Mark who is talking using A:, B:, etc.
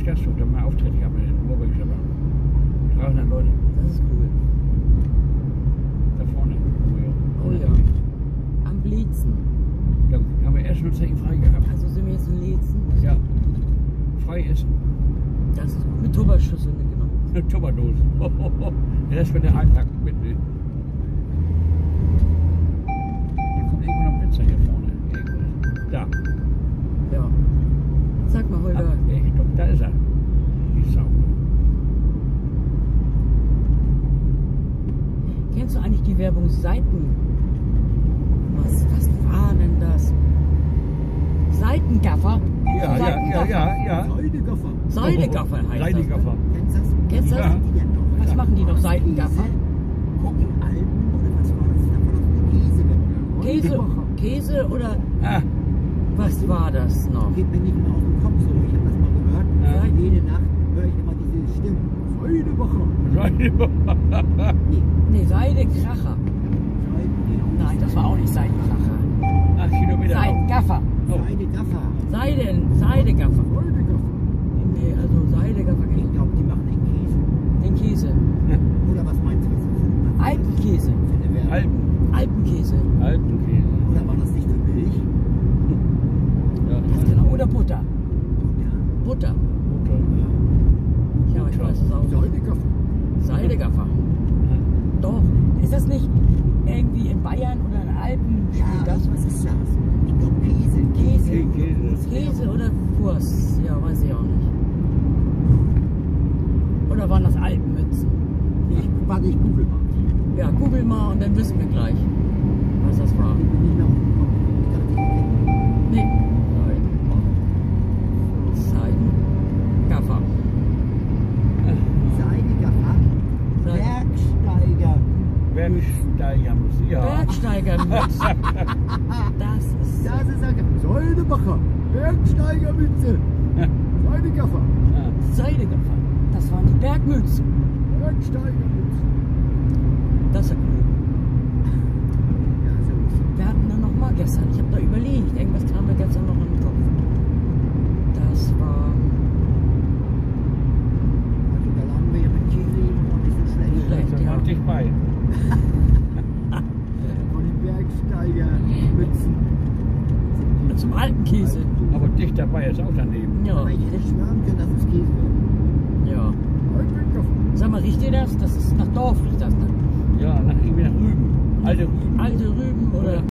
A: Gasthof, da mal Auftritte gehabt in Moorburg, aber 300 Leute.
B: Das ist cool.
A: Da vorne.
B: Oh ja. Am Liezen.
A: Da haben wir erst nur Zechen frei gehabt.
B: Also sind wir jetzt in Liezen.
A: Ja. Frei essen.
B: Das ist gut. Mit Tupperschüssel mitgenommen.
A: Eine Tupperdose. Der Rest wird der Alltag mitnehmen. Hier kommt irgendwo noch Pizza hier vorne. Irgendwo. Da.
B: Ja. Sag mal, Holger.
A: Da ist er. Die Sau.
B: Kennst du eigentlich die Werbungsseiten? Was war denn das? Seitengaffer?
A: Ja.
C: Seidegaffer.
B: Seidegaffer heißt
A: Seidegaffer.
C: Kennst du das?
B: das. Kennst du das?
A: Ja.
C: Die denn noch?
B: Was machen die noch, Seitengaffer?
C: Gucken Alben oder was war das? Da war doch eine Käse.
B: Käse oder
A: Ah,
B: was war das noch?
C: Geht mir nicht mehr auf den Kopf so. Ich habe das mal gehört.
A: Ja.
C: Jede Nacht höre ich immer diese Stimmen. Seidebacher.
A: Seidegaffer.
B: Nee, Seidekracher. Nein, das war auch nicht Seidenkracher.
A: 8 Kilometer.
B: Seidengaffer.
C: Seidegaffer.
B: Seidegaffer.
C: Seidegaffer.
B: Nee, also Seidegaffer kenne
C: Ich glaube, die machen den Käse.
B: ich. Den Käse.
C: Oder was meinst du?
B: Alpenkäse.
C: Für eine Werbung?
B: Alpenkäse.
A: Alpenkäse.
C: Oder war das nicht für Milch?
B: Das genau. Oder Butter.
C: Ja.
B: Butter.
A: Butter.
B: Ja, ich weiß es auch.
C: Seidegaffer.
B: Seidegaffer. Doch. Ist das nicht irgendwie in Bayern oder in Alpen?
C: Ja,
B: Spielt das?
C: was ist das? Ich glaube Käse.
B: Käse. Käse oder Wurst? Ja, weiß ich auch nicht. Oder waren das Alpenmützen?
C: Ich google mal.
B: Ja, google mal und dann wissen wir gleich, was das war.
C: Ich bin nicht mehr auf dem Kopf. Ich dachte, ich kenne
B: Nee. Seidengaffer.
C: Seidegaffer. Bergsteiger.
A: Bergsteigermütze. Ja.
B: Bergsteigermütze. Das ist.
C: Das ist er. Seidebacher. Bergsteigermütze. Seidegaffer.
B: Seidegaffer. Das waren die Bergmützen.
C: Bergsteigermütze.
B: Das ist ja cool.
C: Ja, ist ja lustig.
B: Wir hatten dann noch mal gestern, ich habe da überlegt, irgendwas kam mir gestern noch in den Kopf. Das war
C: Also da lagen wir ja mit Käse und nicht so schlecht.
B: schlecht, ja.
A: Auf dich bei.
C: Von den Bergsteigermützen.
B: Zum alten Käse.
A: Aber dicht dabei ist auch daneben.
B: Ja,
C: Aber ich hätte schwören können, dass es Käse wäre.
B: ja. Sag mal, riecht ihr das? Das ist nach Dorf riecht das, ne?
A: Ja, irgendwie nach Rüben. Alte Rüben.
B: Alte Rüben oder